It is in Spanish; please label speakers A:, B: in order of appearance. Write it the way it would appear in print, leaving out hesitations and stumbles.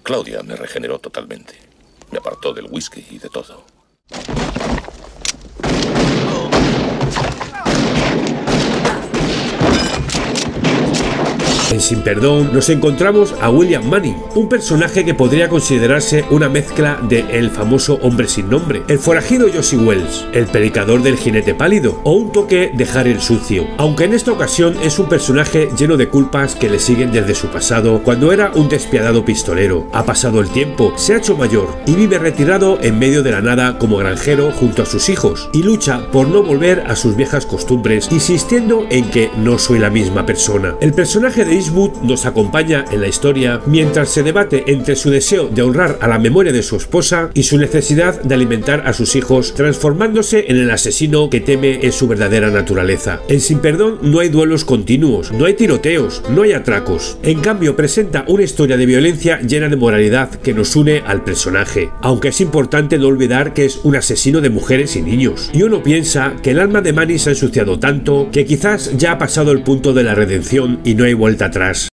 A: Claudia me regeneró totalmente. Me apartó del whisky y de todo.
B: En Sin Perdón nos encontramos a William Manning, un personaje que podría considerarse una mezcla de El famoso hombre sin nombre, el forajido Josie Wells, el predicador del jinete pálido o un toque de Harry el sucio, aunque en esta ocasión es un personaje lleno de culpas que le siguen desde su pasado cuando era un despiadado pistolero. Ha pasado el tiempo, se ha hecho mayor y vive retirado en medio de la nada como granjero junto a sus hijos y lucha por no volver a sus viejas costumbres, insistiendo en que no soy la misma persona. El personaje de Eastwood nos acompaña en la historia mientras se debate entre su deseo de honrar a la memoria de su esposa y su necesidad de alimentar a sus hijos, transformándose en el asesino que teme en su verdadera naturaleza. En Sin Perdón no hay duelos continuos, no hay tiroteos, no hay atracos. En cambio, presenta una historia de violencia llena de moralidad que nos une al personaje, aunque es importante no olvidar que es un asesino de mujeres y niños. Y uno piensa que el alma de Manny se ha ensuciado tanto que quizás ya ha pasado el punto de la redención y no hay vuelta atrás.